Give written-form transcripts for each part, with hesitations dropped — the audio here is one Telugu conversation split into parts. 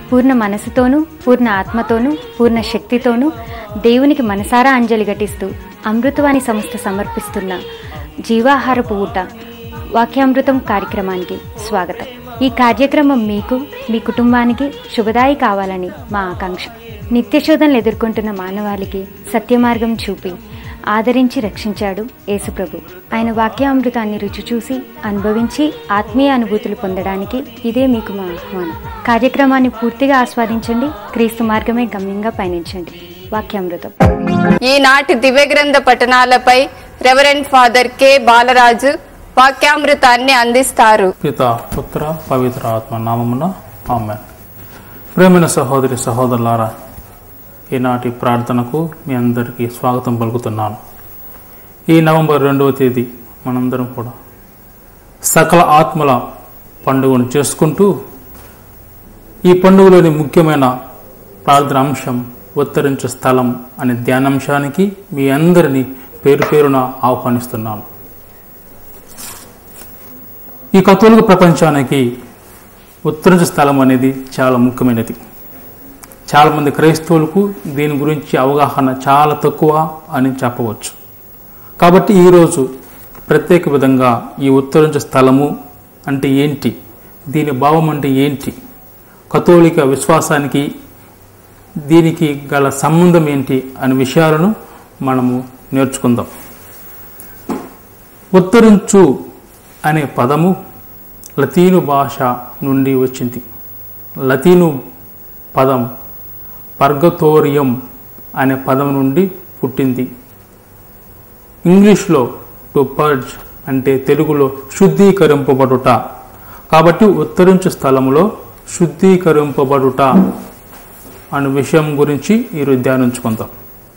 పూర్ణ మనసుతోనూ, పూర్ణ ఆత్మతోనూ, పూర్ణ శక్తితోనూ దేవునికి మనసారా అంజలి ఘటిస్తూ అమృతవాణి సంస్థ సమర్పిస్తున్న జీవాహారపు ఊట వాక్యామృతం కార్యక్రమానికి స్వాగతం. ఈ కార్యక్రమం మీకు, మీ కుటుంబానికి శుభదాయి కావాలని మా ఆకాంక్ష. నిత్యశోధనలు ఎదుర్కొంటున్న మానవాళికి సత్యమార్గం చూపి ఆదరించి రక్షించాడు యేసుప్రభు. ఆయన వాక్యామృతాన్ని రుచి చూసి అనుభవించి ఆత్మీయ అనుభూతులు పొందడానికి ఇదే మీకు మా ఆహ్వానం. కార్యక్రమాన్ని పూర్తిగా ఆస్వాదించండి. క్రీస్తు మార్గమే గమ్యంగా పయనించండి. వాక్యామృతం. ఈనాటి దివ్య గ్రంథ పఠనాలపై రెవరెండ్ ఫాదర్ కె బాలరాజు వాక్యామృతాన్ని అందిస్తారు. పితా, పుత్ర, పవిత్ర ఆత్మ నామమున ఆమేన్. ప్రేమైన సహోదరి సహోదరులారా, ఈనాటి ప్రార్థనకు మీ అందరికీ స్వాగతం పలుకుతున్నాను. ఈ నవంబర్ 2వ తేదీ మనందరం కూడా సకల ఆత్మల పండుగను చేసుకుంటూ ఈ పండుగలోని ముఖ్యమైన ప్రార్థన అంశం ఉత్తరించు స్థలం అనే ధ్యానాంశానికి మీ అందరినీ పేరు పేరున ఆహ్వానిస్తున్నాను. ఈ కథోలిక ప్రపంచానికి ఉత్తరించు స్థలం అనేది చాలా ముఖ్యమైనది. చాలామంది క్రైస్తవులకు దీని గురించి అవగాహన చాలా తక్కువ అని చెప్పవచ్చు. కాబట్టి ఈరోజు ప్రత్యేక విధంగా ఈ ఉత్తరించు స్థలము అంటే ఏంటి, దీని భావం అంటే ఏంటి, కథోలిక విశ్వాసానికి దీనికి గల సంబంధం ఏంటి అనే విషయాలను మనము నేర్చుకుందాం. ఉత్తరించు అనే పదము లతీను భాష నుండి వచ్చింది. లతీను పదం పర్గటోరియం అనే పదం నుండి పుట్టింది. ఇంగ్లీష్లో టు పర్జ్ అంటే తెలుగులో శుద్ధీకరింపబడుట. కాబట్టి ఉత్తరించు స్థలములో శుద్ధీకరింపబడుట అనే విషయం గురించి ఈరోజు ధ్యానించుకుందాం.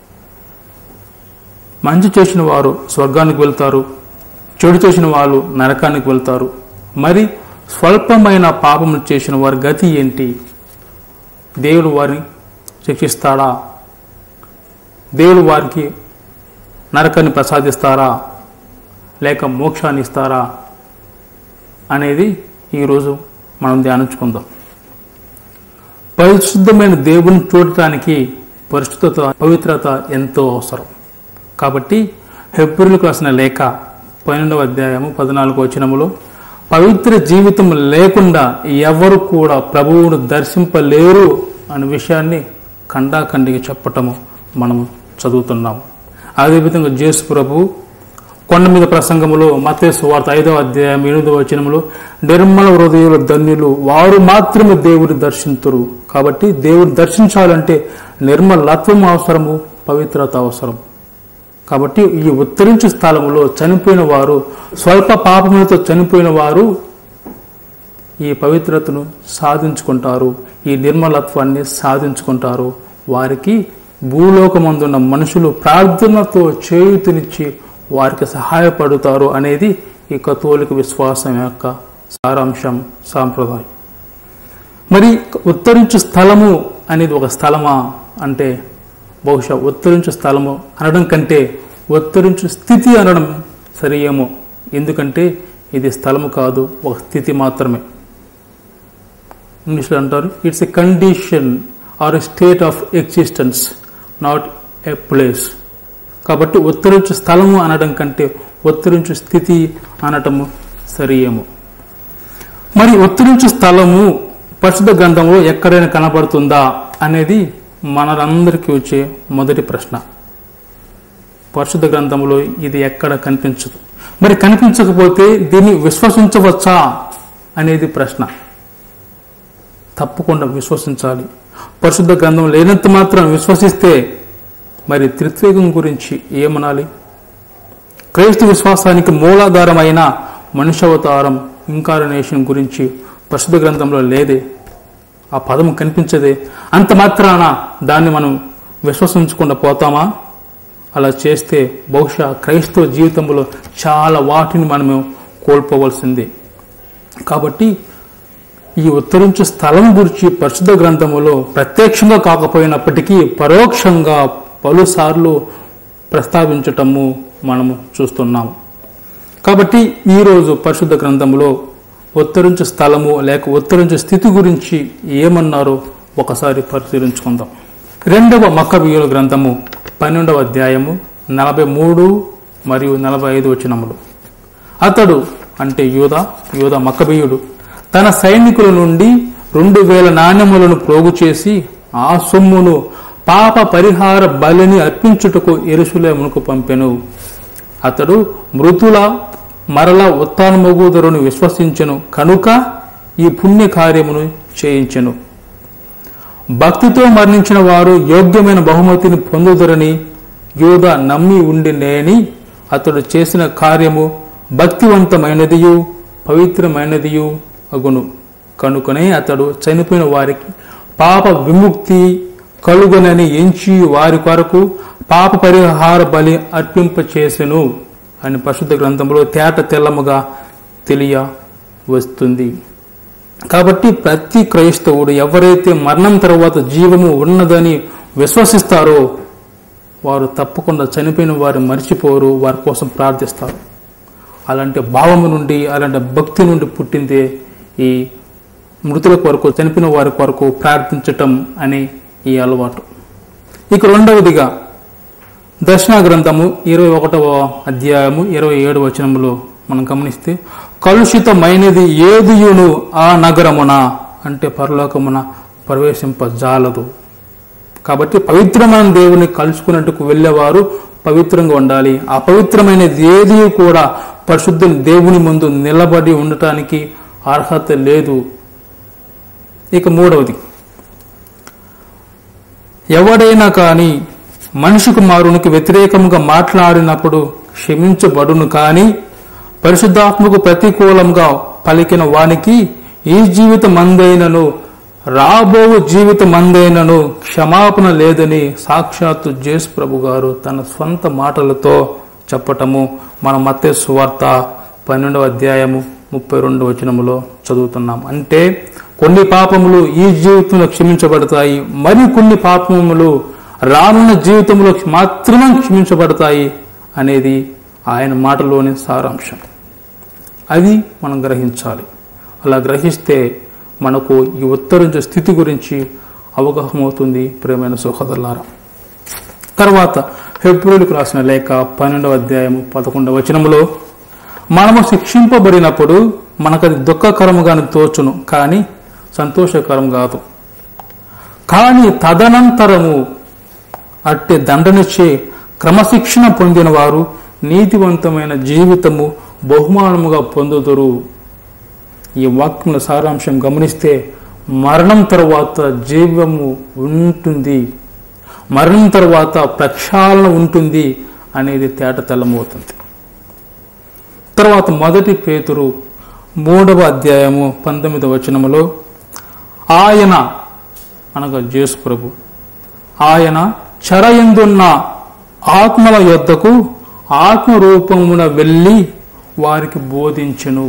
మంచి చేసిన వారు స్వర్గానికి వెళ్తారు, చెడు చేసిన వాళ్ళు నరకానికి వెళ్తారు. మరి స్వల్పమైన పాపములు చేసిన వారి గతి ఏంటి? దేవుడు వారిని శిక్షిస్తాడా? దేవుడు వారికి నరకాన్ని ప్రసాదిస్తారా లేక మోక్షాన్ని ఇస్తారా అనేది ఈరోజు మనం ధ్యానించుకుందాం. పరిశుద్ధమైన దేవుని చూడటానికి పరిశుద్ధత, పవిత్రత ఎంతో అవసరం. కాబట్టి హెబ్రీయులకు రాసిన లేఖ 12వ అధ్యాయము 14వ వచనములో పవిత్ర జీవితం లేకుండా ఎవరు కూడా ప్రభువును దర్శింపలేరు అనే విషయాన్ని ఖండాఖండిగా చెప్పటము మనము చదువుతున్నాము. అదేవిధంగా యేసు ప్రభు కొండ మీద ప్రసంగములో మత్తయి సువార్త 5వ అధ్యాయం 8వ వచనములో నిర్మల హృదయుల ధన్యులు వారు మాత్రమే దేవుని దర్శింతురు. కాబట్టి దేవుని దర్శించాలంటే నిర్మలత్వం అవసరము, పవిత్రత అవసరం. కాబట్టి ఈ ఉత్తరించు స్థలములో చనిపోయిన వారు, స్వల్ప పాపములతో చనిపోయిన వారు ఈ పవిత్రతను సాధించుకుంటారు, ఈ నిర్మలత్వాన్ని సాధించుకుంటారు. వారికి భూలోకమందున్న మనుషులు ప్రార్థనతో చేయూతనిచ్చి వారికి సహాయపడతారు అనేది ఈ కథోలిక విశ్వాసం యొక్క సారాంశం, సాంప్రదాయం. మరి ఉత్తరించు స్థలము అనేది ఒక స్థలమా అంటే బహుశా ఉత్తరించు స్థలము అనడం కంటే ఉత్తరించు స్థితి అనడం సరియేమో. ఎందుకంటే ఇది స్థలము కాదు, ఒక స్థితి మాత్రమే. ఇంగ్లీష్లో అంటారు it's a condition or a state of existence, not a place. కాబట్టి ఉత్తరించు స్థలము అనడం కంటే ఉత్తరించు స్థితి అనటము సరియేమో. మరి ఉత్తరించు స్థలము పరిశుద్ధ గ్రంథంలో ఎక్కడైనా కనబడుతుందా అనేది మనందరికీ వచ్చే మొదటి ప్రశ్న. పరిశుద్ధ గ్రంథంలో ఇది ఎక్కడ కనిపించదు. మరి కనిపించకపోతే దీన్ని విశ్వసించవచ్చా అనేది ప్రశ్న. తప్పకుండా విశ్వసించాలి. పరిశుద్ధ గ్రంథం లేనంత మాత్రం విశ్వసిస్తే మరి త్రిత్వేకం గురించి ఏమనాలి? క్రైస్తవ విశ్వాసానికి మూలాధారమైన మనుష్యావతారం, ఇంకార్నేషన్ గురించి పరిశుద్ధ గ్రంథంలో లేదే, ఆ పదం కనిపించదే. అంత మాత్రాన దాన్ని మనం విశ్వసించకుండా పోతామా? అలా చేస్తే బహుశా క్రైస్తవ జీవితంలో చాలా వాటిని మనము కోల్పోవలసిందే. కాబట్టి ఈ ఉత్తరించు స్థలం గురించి పరిశుద్ధ గ్రంథములో ప్రత్యక్షంగా కాకపోయినప్పటికీ పరోక్షంగా పలుసార్లు ప్రస్తావించటము మనము చూస్తున్నాము. కాబట్టి ఈరోజు పరిశుద్ధ గ్రంథంలో ఉత్తరించు స్థలము లేక ఉత్తరించు స్థితి గురించి ఏమన్నారో ఒకసారి పరిశీలించుకుందాం. 2వ మక్కబీయుల గ్రంథము 12వ అధ్యాయము 43 మరియు 45 వచనములు. అతడు అంటే యూదా మక్కబీయుడు తన సైనికుల నుండి 2000 నాణ్యములను ప్రోగు చేసి ఆ సొమ్మును పాప పరిహార బలిని అర్పించుటకు యెరూషలేమునకు పంపెను. అతడు మృతుల మరల ఉత్థానమగుదురని విశ్వసించెను కనుక ఈ పుణ్య కార్యమును చేయించెను. భక్తితో మరణించిన వారు యోగ్యమైన బహుమతిని పొందుదురని యూదా నమ్మి ఉండినేని అతడు చేసిన కార్యము భక్తివంతమైనదియు పవిత్రమైనదియు అగును. కనుకనే అతడు చనిపోయిన వారికి పాప విముక్తి కలుగునని ఎంచి వారి కొరకు పాప పరిహార బలి అర్పింపచేసెను అని పరిశుద్ధ గ్రంథంలో తేట తెల్లముగా తెలియ వస్తుంది. కాబట్టి ప్రతి క్రైస్తవుడు ఎవరైతే మరణం తర్వాత జీవము ఉన్నదని విశ్వసిస్తారో వారు తప్పకుండా చనిపోయిన వారు మర్చిపోరు, వారి కోసం ప్రార్థిస్తారు. అలాంటి భావము నుండి అలాంటి భక్తి నుండి పుట్టిందే ఈ మృతుల కొరకు చనిపోయిన వారి కొరకు ప్రార్థించటం అనే ఈ అలవాటు. ఇక 2వదిగా దర్శన గ్రంథము 21వ అధ్యాయము 27వ వచనములో మనం గమనిస్తే కలుషితమైనది ఏదియును ఆ నగరమున అంటే పరలోకమున ప్రవేశింపజాలదు. కాబట్టి పవిత్రమైన దేవుని కలుసుకున్నట్టుకు వెళ్ళేవారు పవిత్రంగా ఉండాలి. అపవిత్రమైనది ఏది కూడా పరిశుద్ధ దేవుని ముందు నిలబడి ఉండటానికి అర్హత లేదు. ఇక 3వది, ఎవడైనా కానీ మనిషి కుమారునికి వ్యతిరేకంగా మాట్లాడినప్పుడు క్షమించబడును, కానీ పరిశుద్ధాత్మకు ప్రతికూలంగా పలికిన వానికి ఈ జీవితమందైనను రాబో జీవితమందైనను క్షమాపణ లేదని సాక్షాత్తు యేసు ప్రభు గారు తన స్వంత మాటలతో చెప్పటము మనం మత్తయి సువార్త 12వ అధ్యాయము 32వ వచనములో చదువుతున్నాం. అంటే కొన్ని పాపములు ఈ జీవితంలో క్షమించబడతాయి, మరి కొన్ని పాపములు రానున్న జీవితంలో మాత్రమే క్షమించబడతాయి అనేది ఆయన మాటలోని సారాంశం. అది మనం గ్రహించాలి. అలా గ్రహిస్తే మనకు ఈ ఉత్తరించే స్థితి గురించి అవగాహన అవుతుంది. ప్రియమైన సహోదరులారా, తర్వాత హెబ్రీయులకు రాసిన లేఖ 12వ అధ్యాయము 11వ వచనములో మనము శిక్షింపబడినప్పుడు మనకది దుఃఖకరముగానే తోచును, కానీ సంతోషకరం కాదు. కానీ తదనంతరము అట్టి దండనిచ్చే క్రమశిక్షణ పొందిన వారు నీతివంతమైన జీవితము బహుమానముగా పొందుదురు. ఈ వాక్యం సారాంశం గమనిస్తే మరణం తర్వాత జీవము ఉంటుంది, మరణం తర్వాత ప్రక్షాళన ఉంటుంది అనేది తేట తెల్లమవుతుంది. తర్వాత 1 పేతురు 3వ అధ్యాయము 19వ వచనములో ఆయన అనగా యేసు ప్రభు ఆయన చెరయందున్న ఆత్మల యొద్దకు ఆత్మరూపమున వెళ్ళి వారికి బోధించెను.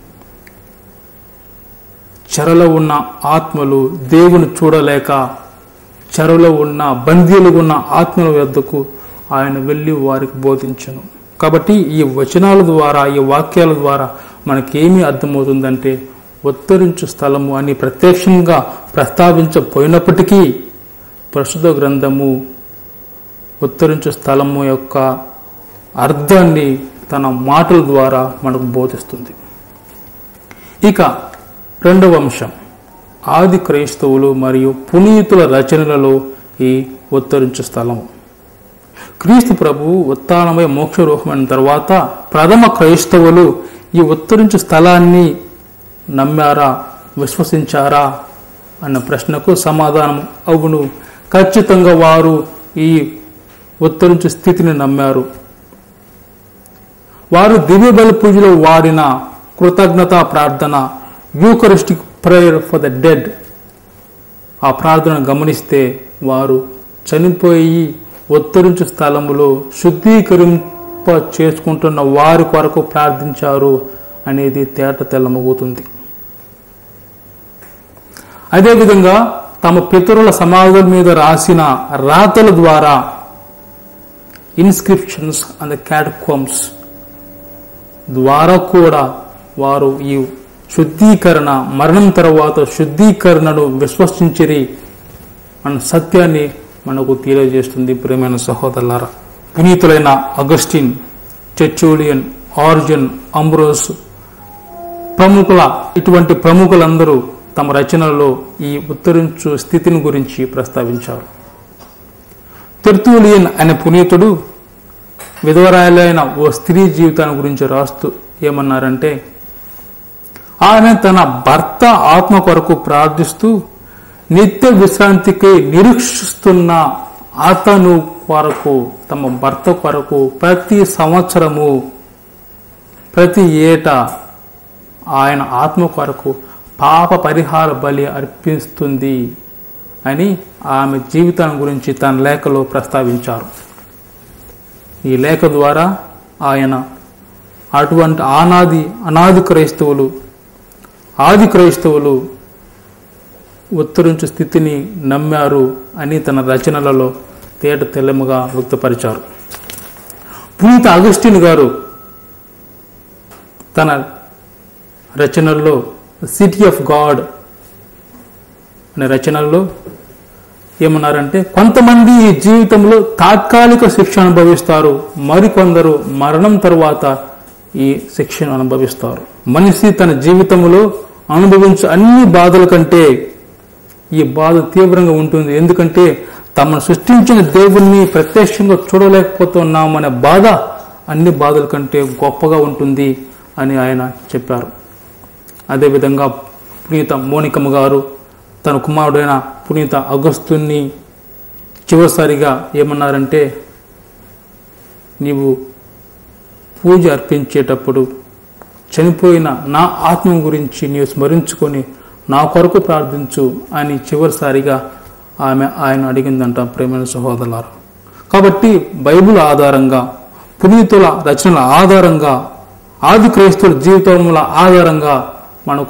చెరలో ఉన్న ఆత్మలు దేవుని చూడలేక చెరలో ఉన్న బందీలుగా ఉన్న ఆత్మల యొద్దకు ఆయన వెళ్ళి వారికి బోధించెను. కాబట్టి ఈ వచనాల ద్వారా ఈ వాక్యాల ద్వారా మనకేమీ అర్థమవుతుందంటే ఉత్తరించు స్థలము అని ప్రత్యక్షంగా ప్రస్తావించపోయినప్పటికీ పరిశుద్ధ గ్రంథము ఉత్తరించు స్థలము యొక్క అర్థాన్ని తన మాటల ద్వారా మనకు బోధిస్తుంది. ఇక 2వ అంశం, ఆది క్రైస్తవులు మరియు పునీతుల రచనలలో ఈ ఉత్తరించు స్థలము. క్రీస్తు ప్రభు ఉత్థానమై మోక్షరూపమైన తర్వాత ప్రథమ క్రైస్తవులు ఈ ఉత్తరించు స్థలాన్ని నమ్మారా, విశ్వసించారా అన్న ప్రశ్నకు సమాధానం అవును, ఖచ్చితంగా వారు ఈ ఉత్తరించు స్థితిని నమ్మారు. వారు దివ్య బలి పూజలో వాడిన కృతజ్ఞతా ప్రార్థన eucharistic prayer for the dead, ఆ ప్రార్థన గమనిస్తే వారు చనిపోయి ఉత్తరించు స్థలములో శుద్ధీకరింప చేసుకుంటున్న వారి కొరకు ప్రార్థించారు అనేది తేట తెల్లమవుతుంది. అదేవిధంగా తమ పితరుల సమాధుల మీద రాసిన రాతల ద్వారా ఇన్స్క్రిప్షన్స్ అండ్ ద క్యాటకాంబ్స్ ద్వారా కూడా వారు ఈ శుద్ధీకరణ, మరణం తర్వాత శుద్ధీకరణను విశ్వసించిరి. అన్న సత్యాన్ని మనకు తెలియజేస్తుంది. ప్రియమైన సహోదరులారా, పునీతులైన అగస్టిన్, టెర్టులియన్, ఆరిజన్, అంబ్రోస్ ఇటువంటి ప్రముఖులందరూ తమ రచనలలో ఈ ఉత్తరించు స్థితిని గురించి ప్రస్తావించారు. టెర్టులియన్ అనే పునీతుడు విధవరాలైన ఓ స్త్రీ జీవితాన్ని గురించి రాస్తూ ఏమన్నారంటే, ఆమె తన భర్త ఆత్మ కొరకు ప్రార్థిస్తూ నిత్య విశ్రాంతికి నిరీక్షిస్తున్న అతను కొరకు, తమ భర్త కొరకు ప్రతి సంవత్సరము, ప్రతి ఏటా ఆయన ఆత్మ కొరకు పాప పరిహార బలి అర్పిస్తుంది అని ఆమె జీవితం గురించి తన లేఖలో ప్రస్తావించారు. ఈ లేఖ ద్వారా ఆయన అటువంటి అనాది క్రైస్తవులు, ఆది క్రైస్తవులు ఉత్తరించు స్థితిని నమ్మారు అని తన రచనలలో తేట తెల్లముగా వ్యక్తపరిచారు. పునీత అగస్టిన్ గారు తన రచనల్లో సిటీ ఆఫ్ గాడ్ అనే రచనల్లో ఏమన్నారంటే, కొంతమంది ఈ జీవితంలో తాత్కాలిక శిక్ష అనుభవిస్తారు, మరికొందరు మరణం తరువాత ఈ శిక్షను అనుభవిస్తారు. మనిషి తన జీవితంలో అనుభవించే అన్ని బాధల కంటే ఈ బాధ తీవ్రంగా ఉంటుంది. ఎందుకంటే తమను సృష్టించిన దేవుణ్ణి ప్రత్యక్షంగా చూడలేకపోతున్నామనే బాధ అన్ని బాధల కంటే గొప్పగా ఉంటుంది అని ఆయన చెప్పారు. అదేవిధంగా పునీత మోనికమ్మ గారు తన కుమారుడైన పునీత అగస్తుని చివరిసారిగా ఏమన్నారంటే, నీవు పూజ అర్పించేటప్పుడు చనిపోయిన నా ఆత్మ గురించి నీవు స్మరించుకొని నా కొరకు ప్రార్థించు అని చివరిసారిగా ఆయన అడిగిందంట. ప్రేమైన సహోదరులారా, కాబట్టి బైబిల్ ఆధారంగా, పునీతుల రచనల ఆధారంగా, ఆది క్రైస్తవుల జీవితముల ఆధారంగా మనకు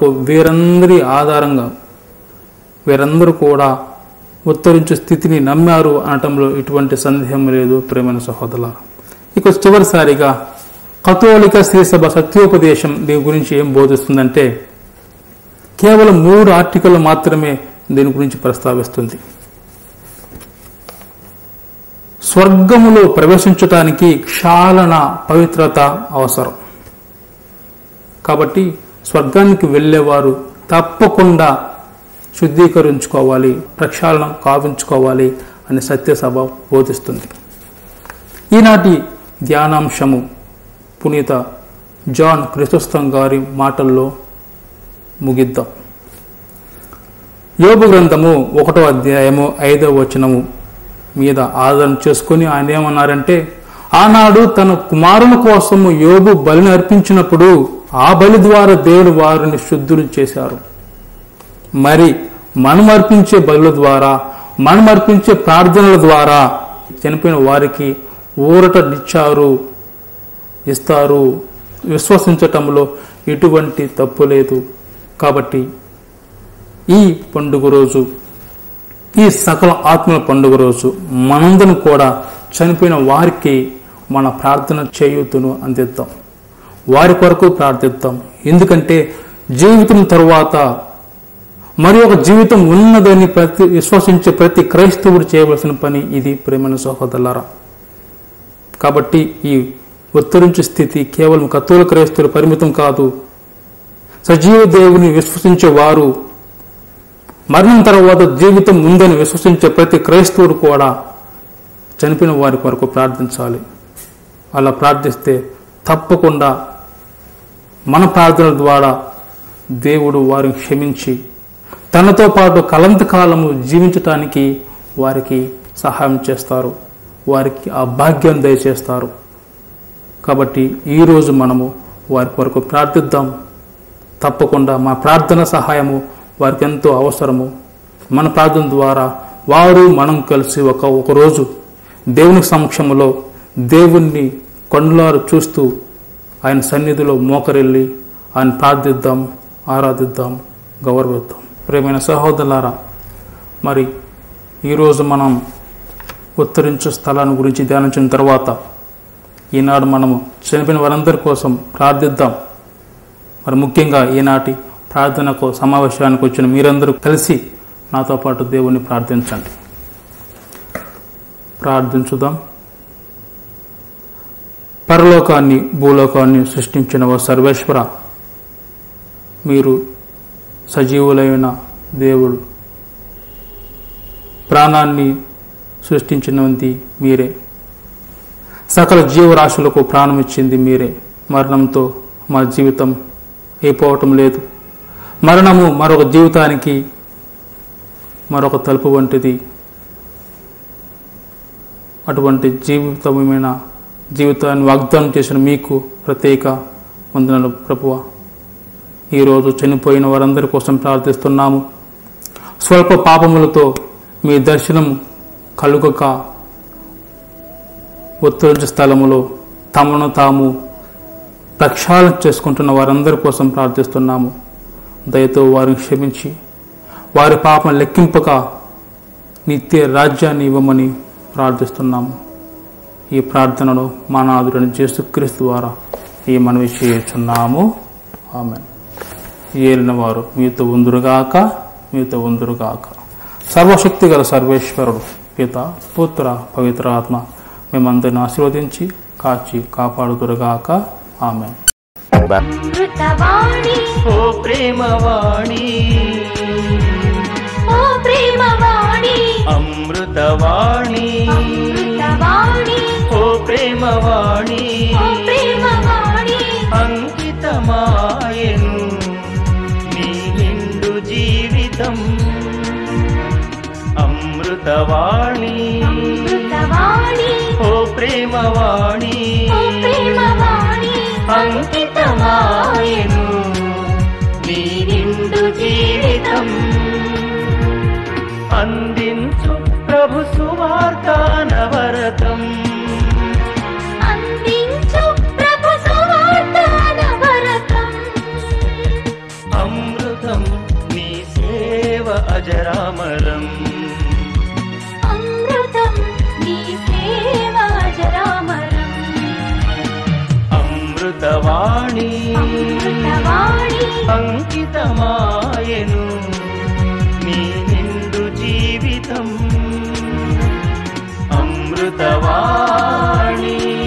వీరందరూ కూడా ఉత్తరించు స్థితిని నమ్మారు అనటంలో ఎటువంటి సందేహం లేదు. ప్రేమైన సహోదరులారా, ఇక చివరిసారిగా కథోలిక శ్రీసభ సత్యోపదేశం దీని గురించి ఏం బోధిస్తుందంటే, కేవలం 3 ఆర్టికల్ మాత్రమే దీని గురించి ప్రస్తావిస్తుంది. స్వర్గములో ప్రవేశించటానికి క్షాళన పవిత్రత అవసరం. కాబట్టి స్వర్గానికి వెళ్ళేవారు తప్పకుండా శుద్ధీకరించుకోవాలి, ప్రక్షాళన కావించుకోవాలి అని సత్యసభ బోధిస్తుంది. ఈనాటి ధ్యానాంశము పునీత జాన్ క్రిసోస్తం గారి మాటల్లో ముగిద్దాం. యోబు గ్రంథము 1వ అధ్యాయము 5వ వచనము మీద ఆధారం చేసుకుని ఆయన ఏమన్నారంటే, ఆనాడు తన కుమారుల కోసము యోబు బలిని అర్పించినప్పుడు ఆ బలి ద్వారా దేవుడు వారిని శుద్ధులు చేశారు. మరి మనం అర్పించే బలుల ద్వారా, మనం అర్పించే ప్రార్థనల ద్వారా చనిపోయిన వారికి ఇస్తారు. విశ్వసించటంలో ఎటువంటి తప్పు లేదు. కాబట్టి ఈ పండుగ రోజు, ఈ సకల ఆత్మల పండుగ రోజు మనందరం కూడా చనిపోయిన వారికి మన ప్రార్థన చేయూతను అందిద్దాం, వారి కొరకు ప్రార్థిద్దాం. ఎందుకంటే జీవితం తరువాత మరి ఒక జీవితం ఉన్నదని విశ్వసించే ప్రతి క్రైస్తవుడు చేయవలసిన పని ఇది. ప్రేమైన సహోదరులారా, కాబట్టి ఈ ఉత్తరించు స్థితి కేవలం కథోలిక క్రైస్తవులు పరిమితం కాదు. సజీవ దేవుని విశ్వసించే వారు, మరణం తర్వాత జీవితం ఉందని విశ్వసించే ప్రతి క్రైస్తవుడు కూడా చనిపోయిన వారి కొరకు ప్రార్థించాలి. అలా ప్రార్థిస్తే తప్పకుండా మన ప్రార్థనల ద్వారా దేవుడు వారిని క్షమించి తనతో పాటు కలంతకాలము జీవించటానికి వారికి సహాయం చేస్తారు, వారికి ఆ భాగ్యం దయచేస్తారు. కాబట్టి ఈరోజు మనము వారి కొరకు ప్రార్థిద్దాం. తప్పకుండా మా ప్రార్థన సహాయము వారికి ఎంతో అవసరము. మన ప్రార్థన ద్వారా వారు మనం కలిసి ఒకరోజు దేవుని సమక్షంలో దేవుణ్ణి కన్నులారు చూస్తూ ఆయన సన్నిధిలో మోకరిల్లి ఆయన ప్రార్థిద్దాం, ఆరాధిద్దాం, గౌరవిద్దాం. ప్రియమైన సహోదరులారా, మరి ఈరోజు మనం ఉత్తరించు స్థలాన్ని గురించి ధ్యానించిన తర్వాత ఈనాడు మనము చనిపోయిన వారందరి కోసం ప్రార్థిద్దాం. మరి ముఖ్యంగా ఈనాటి ప్రార్థనకు సమావేశానికి వచ్చిన మీరందరూ కలిసి నాతో పాటు దేవుణ్ణి ప్రార్థించండి. ప్రార్థించుదాం. పరలోకాన్ని భూలోకాన్ని సృష్టించిన ఓ సర్వేశ్వర, మీరు సజీవులైన దేవుడు. ప్రాణాన్ని సృష్టించినది మీరే, సకల జీవరాశులకు ప్రాణం ఇచ్చింది మీరే. మరణంతో మా జీవితం అయిపోవటం లేదు. మరణము మరొక జీవితానికి మరొక తలుపు వంటిది. అటువంటి జీవితాన్ని వాగ్దానం చేసిన మీకు ప్రత్యేక వందనలు ప్రభువా. ఈరోజు చనిపోయిన వారందరి కోసం ప్రార్థిస్తున్నాము. స్వల్ప పాపములతో మీ దర్శనం కలుగక ఉత్తరించే స్థలములో తమను తాము ప్రక్షాళన చేసుకుంటున్న వారందరి కోసం ప్రార్థిస్తున్నాము. దయతో వారిని క్షమించి వారి పాపం లెక్కింపక నిత్య రాజ్యాన్ని ఇవ్వమని ప్రార్థిస్తున్నాము. ఈ ప్రార్థనలో మా నాథుడైన యేసుక్రీస్తు ద్వారా ఈ మనవి చేయుచున్నాము. ఆమేన్. ఏలిన వారు మీతో ఉందురుగాక, మీతో ఉందురుగాక. సర్వశక్తి గల సర్వేశ్వరుడు పిత, పుత్ర, పవిత్ర ఆత్మ మేమందరిని ఆశీర్వదించి కాచి కాపాడుదురుగాక. ఆమేన్. ఓ ప్రేమవాణి, ఓ ప్రేమవాణి, అమృతవాణి, అమృతవాణి, ఓ ప్రేమవాణి, ఓ ప్రేమవాణి, అంకితమాయెను నీ నిండు జీవితం. అమృతవాణి, అమృతవాణి, ఓ ప్రేమవాణి, ఓ ప్రేమవాణి, అంకితమాయెను నీ నిండు జీవితం. అందించు ప్రభు సువార్త నవరతం, అందించు ప్రభు సువార్త నవరతం. అమృతం నీ సేవ అజరామరం, అమృతం నీ సేవ అజరామరం. అమృతవాణి, అమృతవాణి, అంకితమాయెను నీ నిండు జీవితం. అమృతవాణి.